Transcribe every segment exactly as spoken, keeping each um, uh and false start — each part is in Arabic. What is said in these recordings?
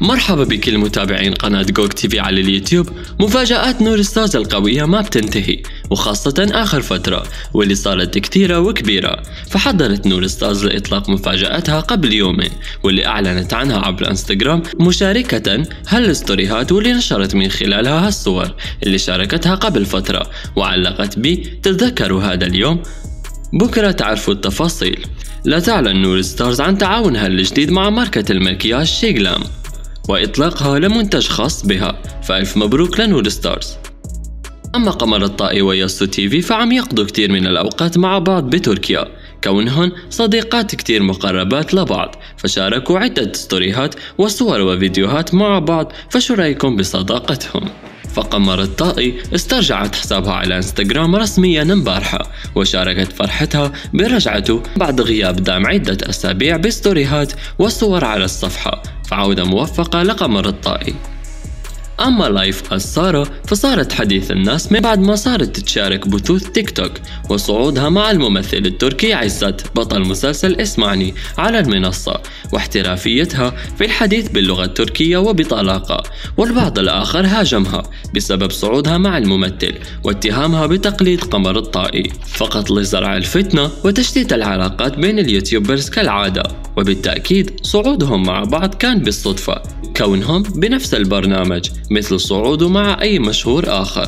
مرحبا بكل متابعين قناة جوج تي في على اليوتيوب. مفاجآت نور ستارز القوية ما بتنتهي، وخاصة آخر فترة واللي صارت كتيرة وكبيرة. فحضرت نور ستارز لإطلاق مفاجآتها قبل يومين، واللي أعلنت عنها عبر انستغرام مشاركة هالستوريهات واللي نشرت من خلالها هالصور اللي شاركتها قبل فترة، وعلقت بي تتذكروا هذا اليوم، بكرة تعرفوا التفاصيل. لا تعلن نور ستارز عن تعاونها الجديد مع ماركة المكياج شيغلام وإطلاقها لمنتج خاص بها، فألف مبروك لنور ستارز. أما قمر الطائي وياسو تي في فعم يقضوا كتير من الأوقات مع بعض بتركيا، كونهن صديقات كتير مقربات لبعض، فشاركوا عدة ستوريهات وصور وفيديوهات مع بعض. فشو رأيكم بصداقتهم؟ فقمر الطائي استرجعت حسابها على انستغرام رسميا امبارحة، وشاركت فرحتها برجعته بعد غياب دام عدة أسابيع بستوريهات وصور على الصفحة، فعودة موفقة لقمر الطائي. أما لايف سارة فصارت حديث الناس من بعد ما صارت تشارك بثوث تيك توك وصعودها مع الممثل التركي عزت بطل مسلسل اسمعني على المنصة، واحترافيتها في الحديث باللغة التركية وبطلاقة. والبعض الآخر هاجمها بسبب صعودها مع الممثل واتهامها بتقليد قمر الطائي فقط لزرع الفتنة وتشتيت العلاقات بين اليوتيوبرز كالعادة. وبالتأكيد صعودهم مع بعض كان بالصدفة، كونهم بنفس البرنامج مثل صعوده مع أي مشهور آخر.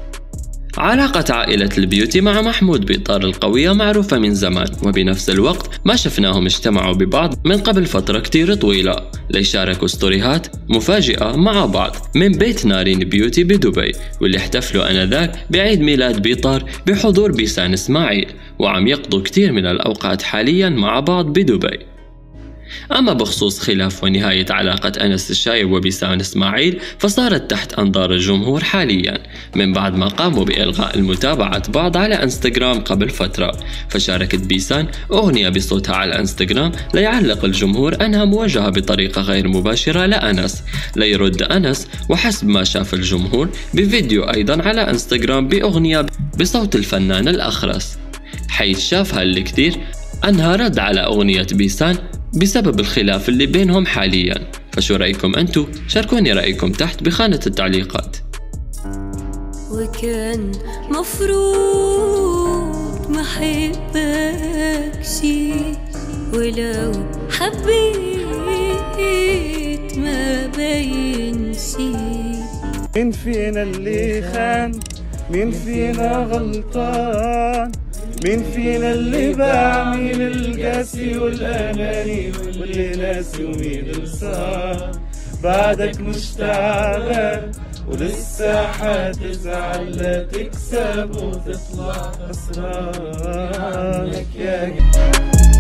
علاقة عائلة البيوتي مع محمود بيطار القوية معروفة من زمان، وبنفس الوقت ما شفناهم اجتمعوا ببعض من قبل فترة كتير طويلة ليشاركوا ستوريهات مفاجئة مع بعض من بيت نارين بيوتي بدبي، واللي احتفلوا آنذاك بعيد ميلاد بيطار بحضور بيسان إسماعيل، وعم يقضوا كتير من الأوقات حاليا مع بعض بدبي. أما بخصوص خلاف ونهاية علاقة أنس الشايب وبيسان إسماعيل فصارت تحت أنظار الجمهور حاليا من بعد ما قاموا بإلغاء المتابعة بعض على انستغرام قبل فترة. فشاركت بيسان أغنية بصوتها على انستغرام ليعلق الجمهور أنها موجهة بطريقة غير مباشرة لأنس ليرد أنس، وحسب ما شاف الجمهور بفيديو أيضا على انستغرام بأغنية بصوت الفنان الأخرس، حيث شافها الكثير أنها رد على أغنية بيسان بسبب الخلاف اللي بينهم حاليا. فشو رأيكم أنتو؟ شاركوني رأيكم تحت بخانة التعليقات. وكان مفروض ما حبك شي، ولو حبيت ما بين شي. مين فينا اللي خان؟ مين فينا غلطان؟ مين فينا اللي بعمل القاسي والأناني واللي ناسي ومين صار؟ بعدك مش تعبان ولسه حتزعل، لا تكسب وتطلع خسران يا